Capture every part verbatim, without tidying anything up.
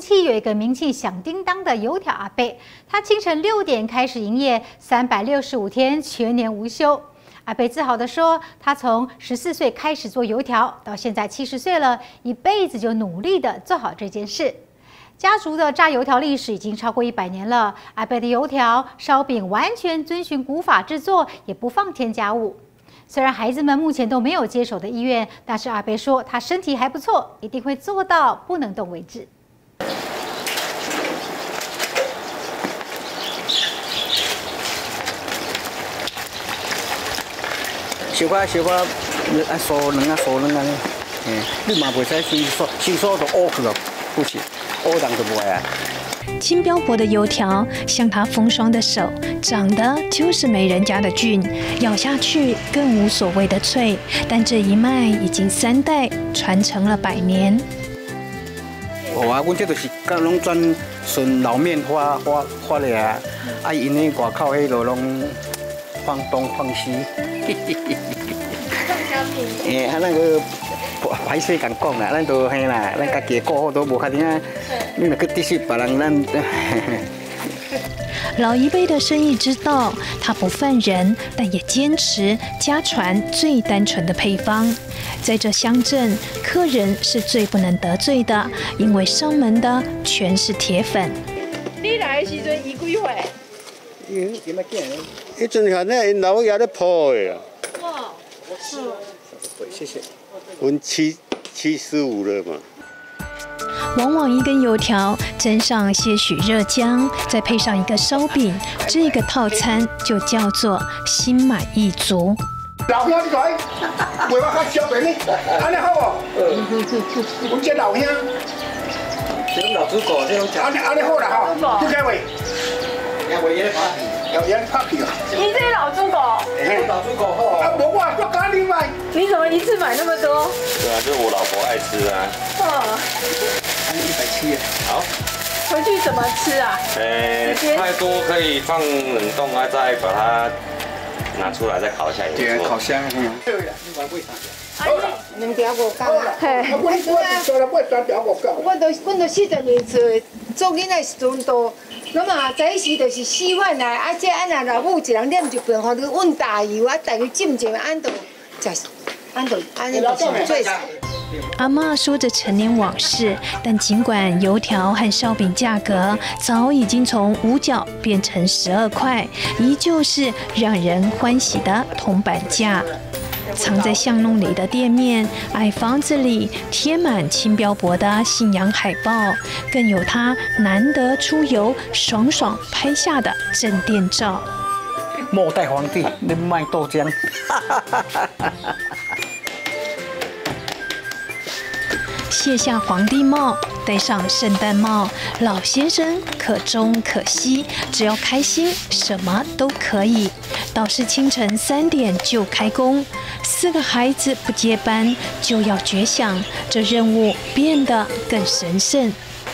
期有一个名气响叮当的油条阿伯，他清晨六点开始营业，三百六十五天全年无休。阿伯自豪地说，他从十四岁开始做油条，到现在七十岁了，一辈子就努力地做好这件事。家族的炸油条历史已经超过一百年了。阿伯的油条、烧饼完全遵循古法制作，也不放添加物。虽然孩子们目前都没有接手的意愿，但是阿伯说他身体还不错，一定会做到不能动为止。 小可小可，啊酥软啊酥软啊，嗯，你嘛袂使收缩，收缩就乌去了，不行，乌人就袂啊。 轻标薄的油条，像他风霜的手，长得就是没人家的俊，咬下去更无所谓的脆。但这一脉已经三代传承了百年。 哦啊，阮这就是甲拢转顺老面发发发的啊，啊因迄外口迄落拢放东放西，嘿嘿嘿嘿。诶，啊那个。歹势咁讲啦，咱都嘿啦，咱家己过好都无法定啊，你若去得罪别人，咱。 老一辈的生意之道，他不犯人，但也坚持家传最单纯的配方。在这乡镇，客人是最不能得罪的，因为上门的全是铁粉。 你来的时阵伊几岁？ 伊点么见？ 迄阵下呢，因老爷咧抱的啊。 哇， 嗯，谢谢。 阮七七十五了嘛。 往往一根油条蒸上些许热姜，再配上一个烧饼，这个套餐就叫做心满意足。 老兄，你来，为我较小便呢，安尼好无？阮这老兄， 这种老主顾，这种安尼安尼好啦吼，你开会？ 也为咧拍片， 有人拍片啊？ 你这老猪狗？ 嘿，老主顾好。 啊，无我我甲你买。 你怎么一次买那么多？ 对啊，就是我老婆爱吃啊。 哦。 一百七。好。 回去怎么吃啊？ 呃，太多可以放冷冻啊，再把它拿出来再烤一下也不错。 对，烤箱。嗯。对了，你买几条？ 好啦， 两条五角啦。 嘿，我我做了买三条五角。 我都阮都四十年岁，做囡仔时阵都。那么早时就是四碗来，啊，这按那老母一人念一份，互你温大油啊，大油浸浸，按都食，按都按那就是最少。 阿嬷说着陈年往事，但尽管油条和烧饼价格早已经从五角变成十二块，依旧是让人欢喜的铜板价。藏在巷弄里的店面，矮房子里贴满轻标薄的信仰海报，更有他难得出游爽爽拍下的镇店照。 末代皇帝，你卖豆浆。 卸下皇帝帽，戴上圣诞帽，老先生可中可西，只要开心，什么都可以。倒是清晨三点就开工，四个孩子不接班就要绝响，这任务变得更神圣。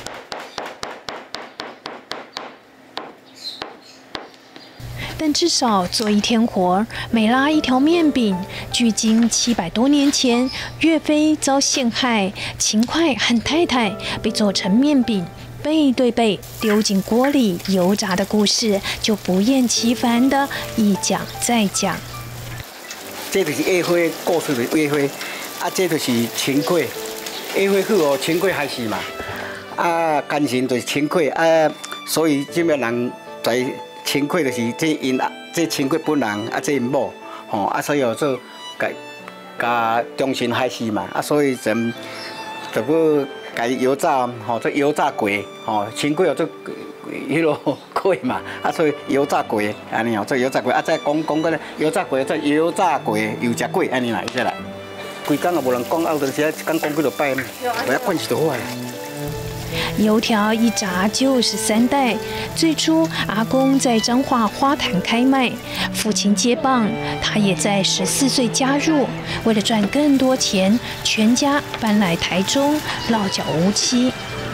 但至少做一天活，每拉一条面饼，距今七百多年前，岳飞遭陷害，秦桧和太太被做成面饼，背对背丢进锅里油炸的故事，就不厌其烦的一讲再讲。 这就是岳飞故事的岳飞，啊，这就是秦桧，岳飞去哦，秦桧害死嘛，啊，奸臣就是秦桧啊，所以这边人在。秦桧就是这因啊，这秦桧本人啊，这因某吼啊，所以有做甲甲忠臣害死嘛啊，所以咱就要甲油炸吼，做油炸粿吼，秦桧有做迄落粿嘛啊，所以油炸粿安尼哦，做油炸粿啊，再讲讲个咧油炸粿做油炸粿又食粿安尼啦，即啦，规工也无人讲，啊有阵时啊一讲讲几落摆，不要惯起就好啊。 油条一炸就是三代。最初，阿公在彰化花坛开卖，父亲接棒，他也在十四岁加入。为了赚更多钱，全家搬来台中，落脚无期。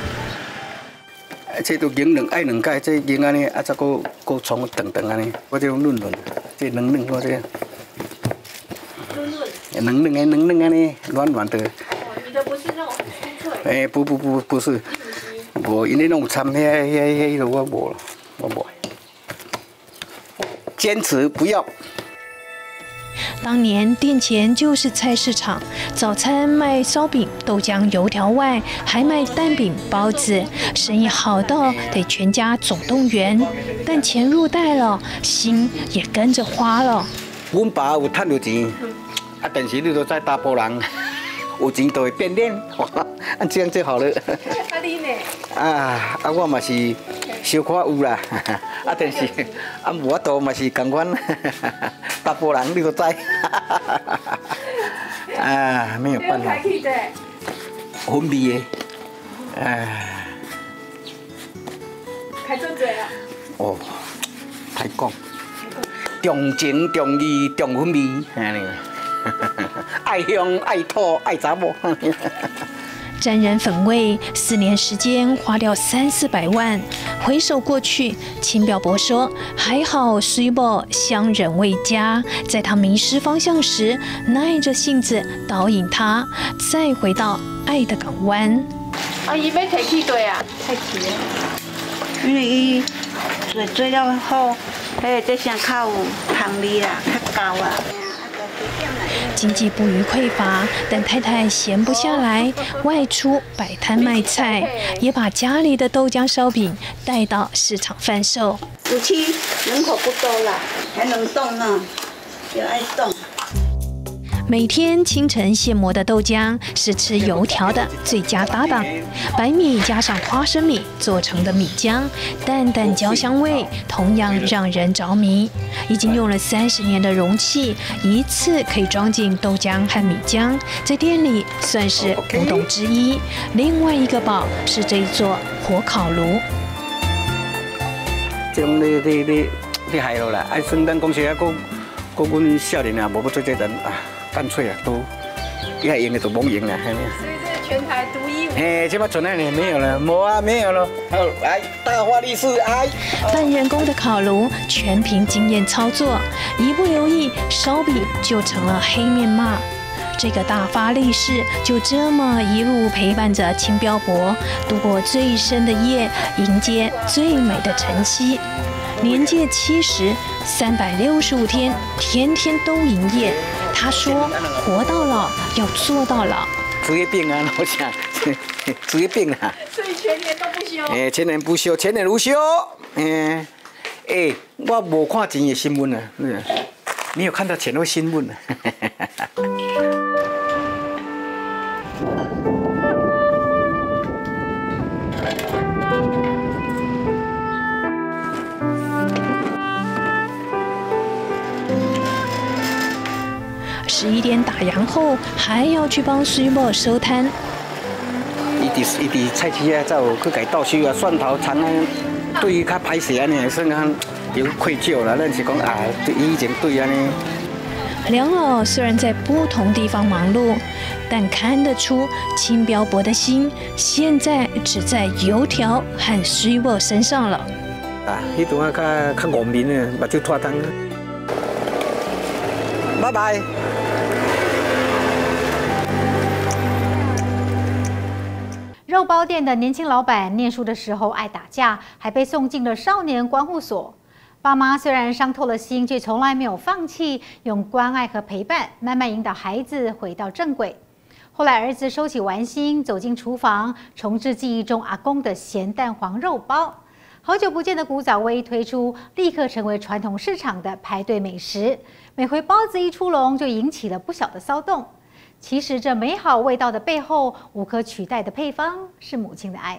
这都蒸两爱两届，这蒸安尼，啊再搁搁葱长长安尼，我这种嫩嫩，这嫩嫩我这。嫩嫩。嫩嫩的嫩嫩安尼，软软的。 你的不是那种酥脆。 哎，不不不不是。不无，因为拢有掺遐遐遐个我无，我无。坚持不要。 当年店前就是菜市场，早餐卖烧饼、豆浆、油条外，还卖蛋饼、包子，生意好到得全家总动员。但钱入袋了，心也跟着花了。 阮爸有赚到钱，啊，但是你都在大波人，有钱就会变脸，啊，这样就好了。 啊你呢？ 啊啊，我嘛是小可有啦，啊，但是啊无法度嘛是共款，大波人你都知，啊，没有办法。粉味的，啊， 开做多啊？ 哦，歹讲，重情重义重粉味，安尼，爱乡爱土爱查某。 沾染粉味，四年时间花掉三四百万。回首过去，秦表伯说：“还好水某相忍为佳，在他迷失方向时，耐着性子导引他，再回到爱的港湾。” 啊，伊要提去对啊，太迟了。 因为伊做做了好，迄个这声较有行力啦，较高啊。 经济不予匮乏，但太太闲不下来，外出摆摊卖菜，也把家里的豆浆烧饼带到市场贩售。 有期人口不多啦，还能动呢，要爱动。 每天清晨现磨的豆浆是吃油条的最佳搭档，白米加上花生米做成的米浆，淡淡焦香味同样让人着迷。已经用了三十年的容器，一次可以装进豆浆和米浆，在店里算是古董之一。另外一个宝是这一座火烤炉。 这种你你你你害了啦！哎，算咱公司啊，个个阮少年啊，无要做这人啊。干脆啊，都伊还用的都冇用啊，系咪？ 所以这是全台独一无二。 哎，这把存那里没有了，没啊，没有了。好，来大花力士，哎。 半人工的烤炉全凭经验操作，一不留意，烧饼就成了黑面骂。这个大发力士就这么一路陪伴着秦彪伯度过最深的夜，迎接最美的晨曦。年届七十，三百六十五天，天天都营业。他说：“活到老，要做到老。” 职业病啊，我想，职业病啊。 所以全年都不休。 哎，全年不休，全年无休。哎，哎，我无看钱的新闻啊，你有看到钱的新闻啊？ 十一点打烊后，还要去帮水某收摊。 伊伫伊伫菜市啊，才有去家倒收啊，蒜头、葱啊，对伊较歹势安尼，算较有愧疚啦。咱是讲啊，以前对安尼。 两老虽然在不同地方忙碌，但看得出秦彪伯的心现在只在油条和水某身上了。 啊，迄阵啊，较较外面啊，目睭拖灯。拜拜。 肉包店的年轻老板念书的时候爱打架，还被送进了少年观护所。爸妈虽然伤透了心，却从来没有放弃，用关爱和陪伴慢慢引导孩子回到正轨。后来儿子收起玩心，走进厨房，重置记忆中阿公的咸蛋黄肉包。好久不见的古早味推出，立刻成为传统市场的排队美食。每回包子一出笼，就引起了不小的骚动。其实这美好味道的背后，无可取代的配方是母亲的爱。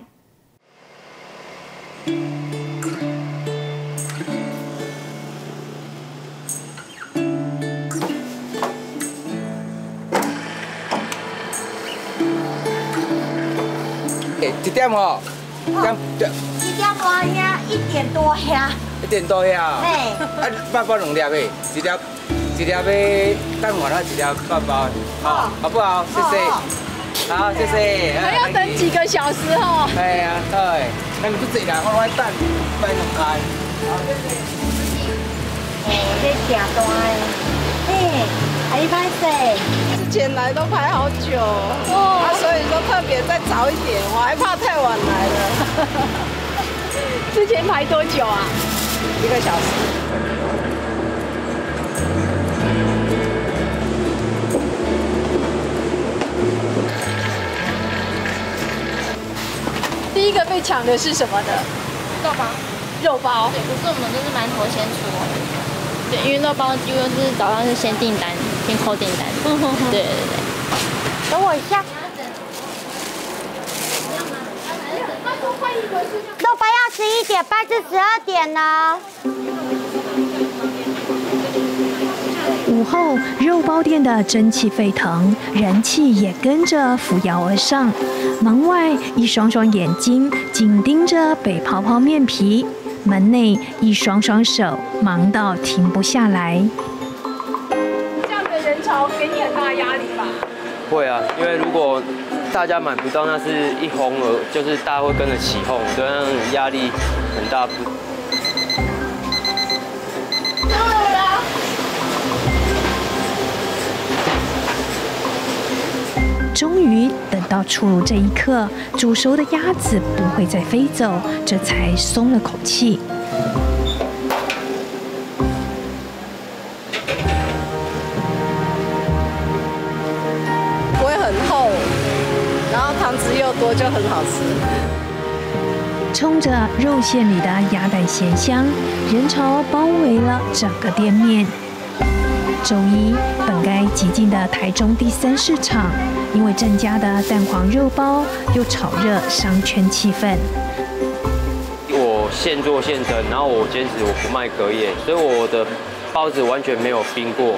一点吼，点一点多遐，一点多遐， 一点多遐。 嘿， 啊，八包两粒诶，一粒一粒要蛋黄，一粒八包，好，好不好？谢谢。好，谢谢。 还要等几个小时哦。 对呀，对。那你不自己来，我来蛋，摆两开。好，谢谢。 哦，这挺大诶，嘿，阿姨歹势。 前来都排好久，哦，啊，所以说特别再早一点，我还怕太晚来了。 之前排多久啊？ 一个小时。 第一个被抢的是什么的？ 肉包。 肉包。 对，可是我们都是馒头先出。对，因为肉包几乎是早上是先订单，先扣订单。嗯哼哼。对对对。 等我一下。肉包要十一点半至十二点呢。 午后，肉包店的蒸汽沸腾，人气也跟着扶摇而上。门外一双双眼睛紧盯着北泡泡面皮，门内一双双手忙到停不下来。 这样的人潮给你很大压力吧？ 会啊，因为如果大家买不到，那是一哄而，就是大家会跟着起哄，所以那种压力很大。 终于等到出炉这一刻，煮熟的鸭子不会再飞走，这才松了口气。 不会很厚，然后汤汁又多，就很好吃。 冲着肉馅里的鸭蛋咸香，人潮包围了整个店面。周一本该寂静的台中第三市场，因为郑家的蛋黄肉包又炒热商圈气氛。 我现做现蒸，然后我坚持我不卖隔夜，所以我的包子完全没有冰过。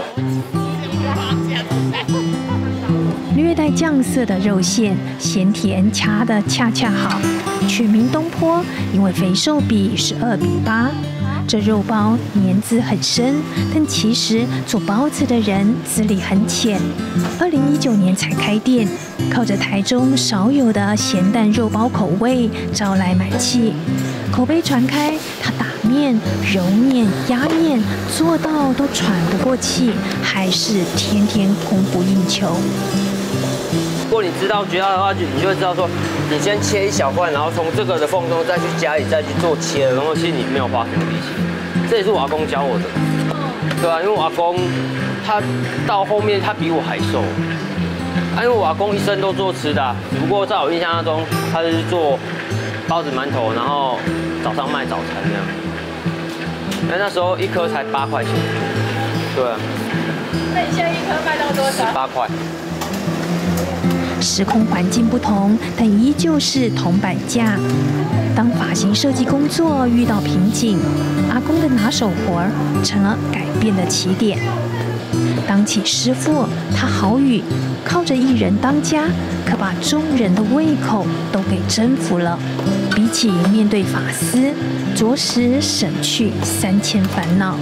略带酱色的肉馅，咸甜掐得恰恰好。取名东坡，因为肥瘦比是二比八。这肉包年资很深，但其实做包子的人资历很浅。二零一九年才开店，靠着台中少有的咸蛋肉包口味招来买气，口碑传开，他打面、揉面、压面做到都喘不过气，还是天天供不应求。 如果你知道诀窍的话，就你就会知道说，你先切一小块，然后从这个的缝中再去家里再去做切，然后其实你没有花什么力气。这也是我阿公教我的，对啊，因为我阿公他到后面他比我还瘦，啊，因为我阿公一生都做吃的、啊，只不过在我印象当中，他是做包子、馒头，然后早上卖早餐这样。那那时候一颗才八块钱，对啊。 那你现在一颗卖到多少？ 十八块。 时空环境不同，但依旧是铜板价。当发型设计工作遇到瓶颈，阿公的拿手活儿成了改变的起点。当起师傅，他好语，靠着一人当家，可把众人的胃口都给征服了。比起面对法师，着实省去三千烦恼。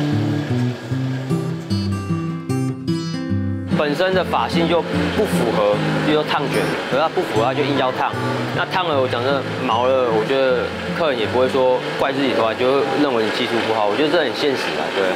本身的发型就不符合，比如说烫卷，可是它不符合，它就硬要烫。那烫了，我讲真的毛了，我觉得客人也不会说怪自己头发，就会认为你技术不好。我觉得这很现实啊，对。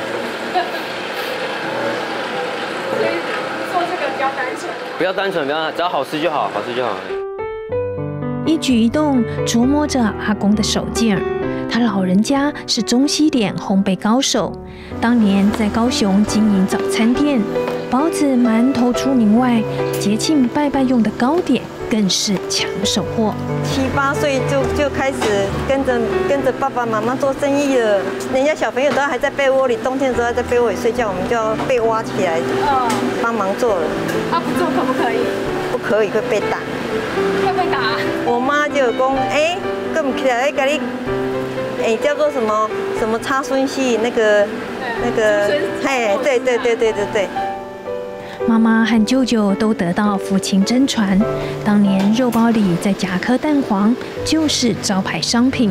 所以做这个比较单纯。 不要单纯，不要只要好吃就好，好吃就好。 一举一动琢磨着阿公的手劲儿。他老人家是中西点烘焙高手，当年在高雄经营早餐店，包子、馒头出名外，节庆拜拜用的糕点更是抢手货。 七八岁就就开始跟着跟着爸爸妈妈做生意了，人家小朋友都还在被窝里，冬天的时候还在被窝里睡觉，我们就要被挖起来，帮忙做了。 他不做可不可以？ 不可以，会被打。 会被打？ 我妈就有讲，哎，跟不起来，给你。哎，叫做什么什么插孙系那个那个，哎，对对对对对对。 妈妈和舅舅都得到父亲真传，当年肉包里再加颗蛋黄就是招牌商品。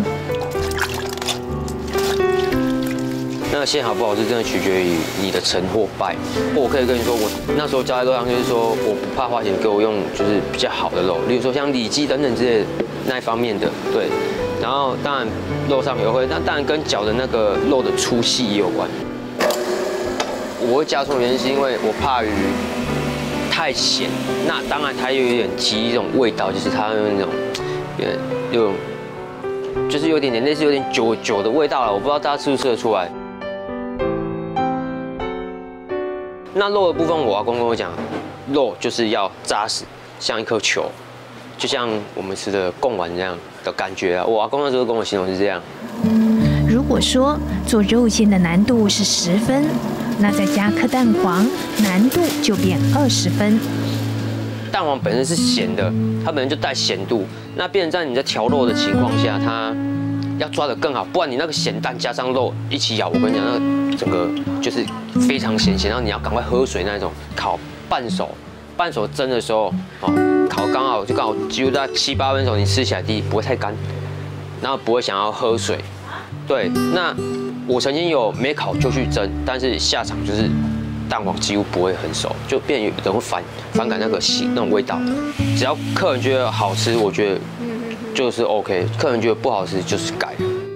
那个馅好不好吃，真的取决于你的成或败。我可以跟你说，我那时候交代肉上就是说，我不怕花钱给我用，就是比较好的肉，例如说像里脊等等之类的那一方面的，对。然后当然肉上也会，但当然跟脚的那个肉的粗细也有关。我会加葱原因是因为我怕于太咸，那当然它又有点极一种味道，就是它有那种有有就是有点点类似有点酒酒的味道了，我不知道大家吃不吃得出来。那肉的部分，我阿公跟我讲，肉就是要扎实，像一颗球，就像我们吃的贡丸这样的感觉啊。我阿公那时候跟我形容是这样。 如果说做肉馅的难度是十分，那再加颗蛋黄，难度就变二十分。 蛋黄本身是咸的，它本身就带咸度，那变成在你在调肉的情况下，它要抓得更好，不然你那个咸蛋加上肉一起咬，我跟你讲，那个整个就是非常咸咸，然后你要赶快喝水那种。烤半熟，半熟蒸的时候，哦，烤刚好就刚好几乎在七八分熟，你吃起来第一不会太干，然后不会想要喝水。对，那我曾经有没烤就去蒸，但是下场就是蛋黄几乎不会很熟，就变有人会反反感那个腥那种味道。只要客人觉得好吃，我觉得就是 OK； 客人觉得不好吃，就是改。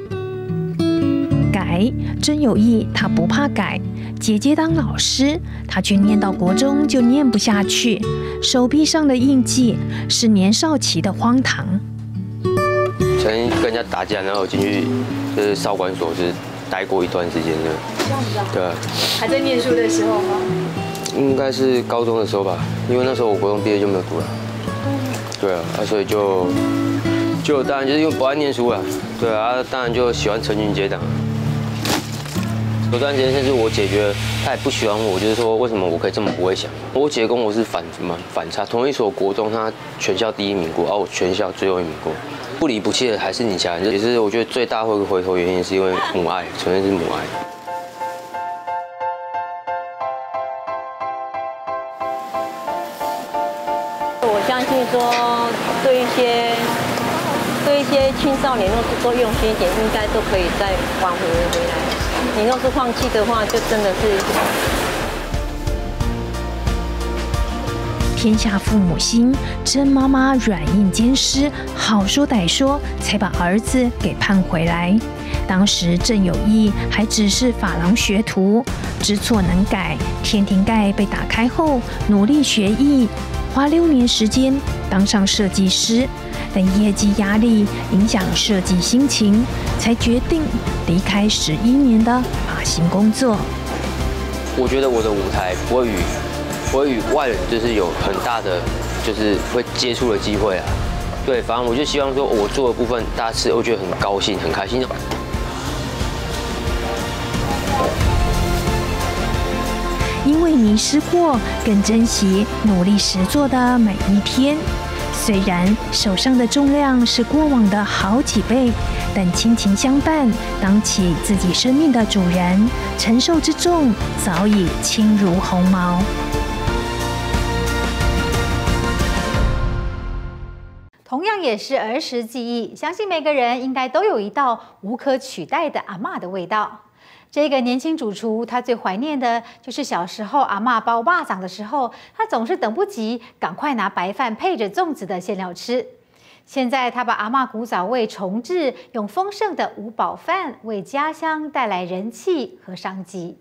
改，真有意，他不怕改。姐姐当老师，她却念到国中就念不下去，手臂上的印记是年少期的荒唐。 曾经跟人家打架，然后进去就是少管所，就是待过一段时间的。 这样子啊？ 对啊。 还在念书的时候吗？ 应该是高中的时候吧，因为那时候我国中毕业就没有读了。对啊，啊所以就就当然就是因为不爱念书了，对啊，当然就喜欢成群结党。有段时间甚至我姐觉得她也不喜欢我，就是说为什么我可以这么不会想？我姐跟我是反蛮反差，同一所国中她全校第一名过，而我全校最后一名过。不离不弃的还是你家人，也是我觉得最大会回头原因是因为母爱，纯粹是母爱。 我相信说，对一些对一些青少年，若是多用心一点，应该都可以再挽回回来。你若是放弃的话，就真的是。 天下父母心，甄妈妈软硬兼施，好说歹说，才把儿子给盼回来。当时郑有义还只是珐琅学徒，知错能改。天庭盖被打开后，努力学艺，花六年时间当上设计师，但业绩压力影响设计心情，才决定离开十一年的发型工作。 我觉得我的舞台不会与不会与外人就是有很大的就是会接触的机会啊。对，反正我就希望说我做的部分大家吃，我觉得很高兴很开心。 因为迷失过，更珍惜努力实做的每一天。虽然手上的重量是过往的好几倍，但亲情相伴，当起自己生命的主人，承受之重早已轻如鸿毛。 同样也是儿时记忆，相信每个人应该都有一道无可取代的阿嬷的味道。这个年轻主厨，他最怀念的就是小时候阿嬷包肉粽的时候，他总是等不及，赶快拿白饭配着粽子的馅料吃。现在他把阿嬷古早味重置，用丰盛的五宝饭为家乡带来人气和商机。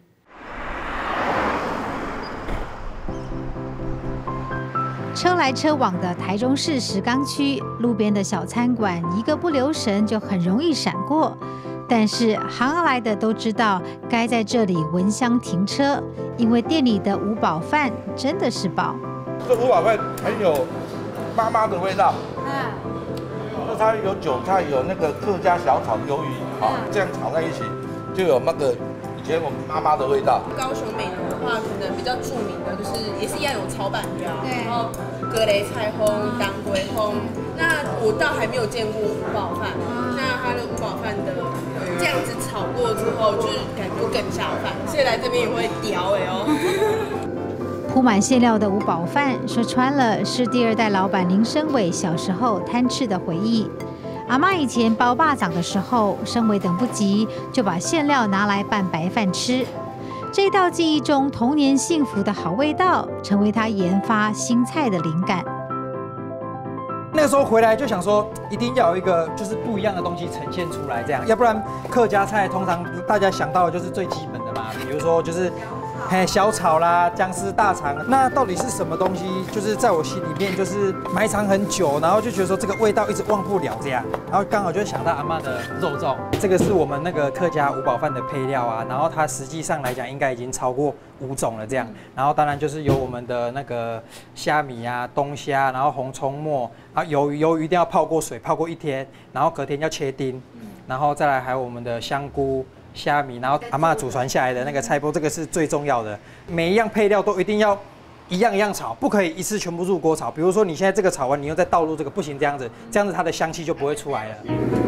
车来车往的台中市石冈区，路边的小餐馆一个不留神就很容易闪过。但是行来的都知道，该在这里闻香停车，因为店里的五宝饭真的是宝。 这五宝饭很有妈妈的味道，嗯，那它有韭菜，有那个客家小炒鱿鱼，啊，这样炒在一起，就有那个以前我们妈妈的味道。 高雄美浓的话，可能比较著名的就是也是一样有炒板椒，然后格雷菜烘、当归烘。那我倒还没有见过五宝饭，那它的五宝饭的。这样子炒过之后，就是感觉更下饭，所以来这边也会屌哎哦。 铺满馅料的五宝饭，说穿了是第二代老板林生伟小时候贪吃的回忆。阿嬷以前包肉粽的时候，生伟等不及，就把馅料拿来拌白饭吃。这道记忆中童年幸福的好味道，成为他研发新菜的灵感。 那个时候回来就想说，一定要有一个就是不一样的东西呈现出来，这样，要不然客家菜通常大家想到的就是最基本的嘛，比如说就是嘿，小炒啦，姜丝大肠，那到底是什么东西？就是在我心里面就是埋藏很久，然后就觉得说这个味道一直忘不了这样，然后刚好就想到阿嬷的肉粽，这个是我们那个客家五宝饭的配料啊，然后它实际上来讲应该已经超过五种了这样，然后当然就是有我们的那个虾米啊、冬虾，然后红葱末，啊鱿鱼，鱿鱼一定要泡过水，泡过一天，然后隔天要切丁，然后再来还有我们的香菇。虾米，然后阿嬷祖传下来的那个菜脯，这个是最重要的。每一样配料都一定要一样一样炒，不可以一次全部入锅炒。比如说你现在这个炒完，你又再倒入这个，不行，这样子，这样子它的香气就不会出来了。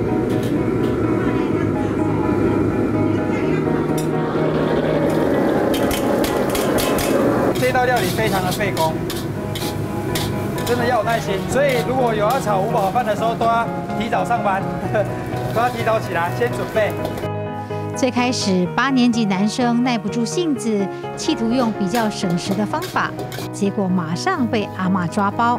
这道料理非常的费工，真的要有耐心。所以如果有要炒五宝饭的时候，都要提早上班。都要提早起来，先准备。 最开始，八年级男生耐不住性子，企图用比较省时的方法，结果马上被阿嬷抓包。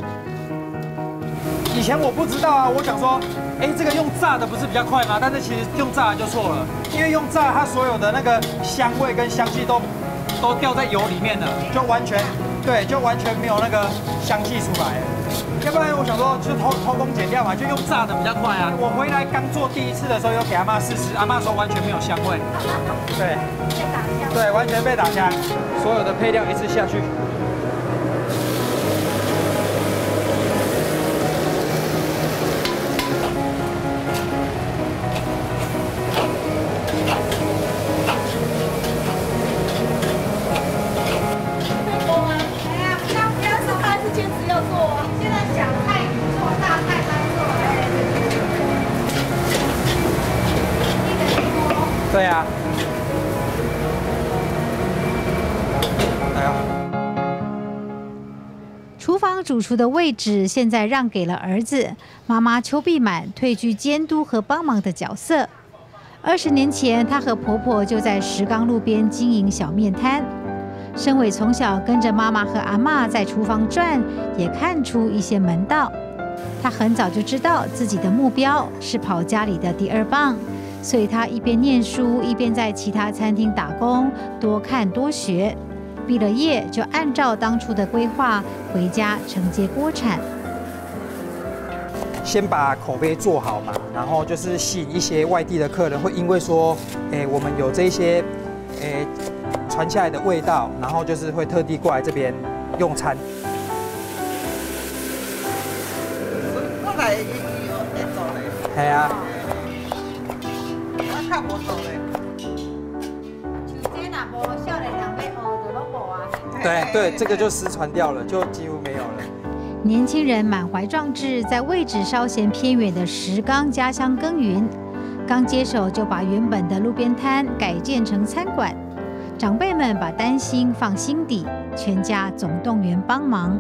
以前我不知道啊，我想说，哎，这个用炸的不是比较快吗？但是其实用炸的就错了，因为用炸它所有的那个香味跟香气都都掉在油里面了，就完全对，就完全没有那个香气出来了。要不然我想说，就偷偷工减料嘛，就用炸的比较快啊。我回来刚做第一次的时候，有给阿嬷试吃，阿嬷说完全没有香味，对，对，完全被打枪，所有的配料一次下去。对呀、啊，哎呀， 厨房主厨的位置现在让给了儿子，妈妈邱碧满退居监督和帮忙的角色。二十年前，她和婆婆就在石冈路边经营小面摊。申伟从小跟着妈妈和阿嬷在厨房转，也看出一些门道。他很早就知道自己的目标是跑家里的第二棒。所以他一边念书，一边在其他餐厅打工，多看多学。毕了业就按照当初的规划回家承接锅铲。 先把口碑做好嘛，然后就是吸引一些外地的客人，会因为说，哎，我们有这些，哎，传下来的味道，然后就是会特地过来这边用餐。 过来有在做嘞。 系啊。 较无做嘞。 这若无少年人要学，就拢无啊。 对对，这个就失传掉了，就几乎没有了。 年轻人满怀壮志，在位置稍嫌偏远的石冈家乡耕耘。刚接手就把原本的路边摊改建成餐馆，长辈们把担心放心底，全家总动员帮忙。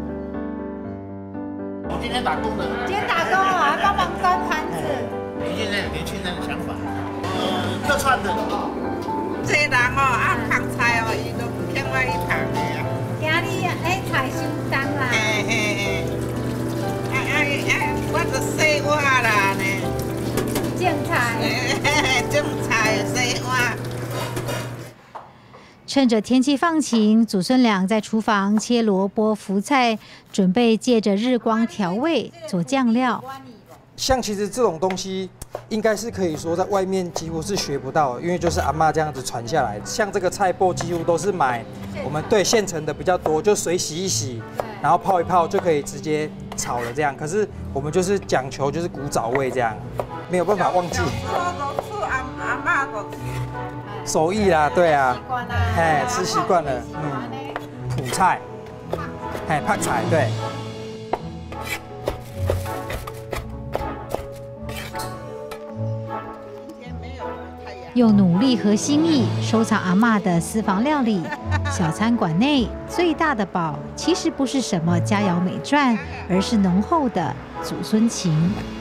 我今天打工的。 今天打工啊，帮忙端盘子。 现在年轻人的想法。客串的， 这人哦爱捧菜哦，伊都偏我去捧的啊。 今日哎菜收工啦。 嘿嘿嘿，哎哎哎，我就洗碗啦呢。 种菜。 种菜洗碗。 趁着天气放晴，祖孙俩在厨房切萝卜、福菜，准备借着日光调味做酱料。 像其实这种东西，应该是可以说在外面几乎是学不到的，因为就是阿嬷这样子传下来。像这个菜脯几乎都是买我们对现成的比较多，就水洗一洗，然后泡一泡就可以直接炒了这样。可是我们就是讲求就是古早味这样，没有办法忘记。手艺啦，对啊，哎，吃习惯了，嗯，普菜，哎，泡菜，对。 用努力和心意收藏阿嬷的私房料理，小餐馆内最大的宝，其实不是什么佳肴美馔，而是浓厚的祖孙情。